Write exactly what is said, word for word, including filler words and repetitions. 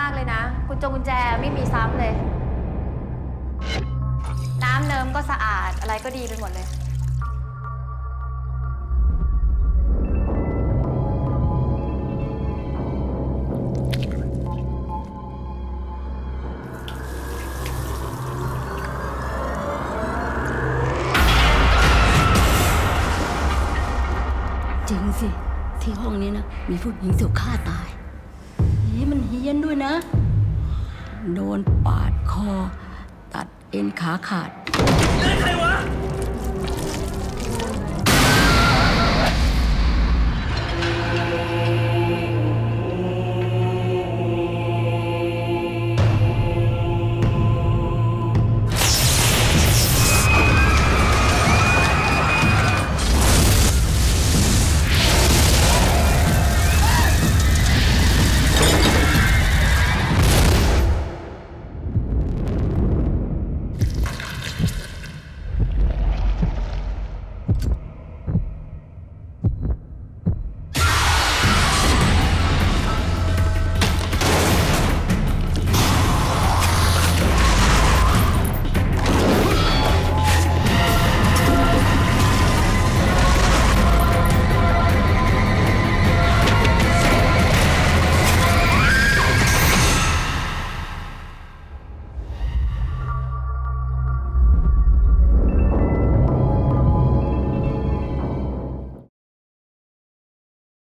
ากเลยนะกุญจงกุญแจไม่มีซ้ำเลยน้ำเนิมก็สะอาดอะไรก็ดีไปหมดเลยจริงสิที่ห้องนี้นะมีผู้หญิงถูกฆ่าตายนี่มันเฮี้ยนด้วยนะโดนปาดคอตัดเอ็นขาขาดเล่นใครวะ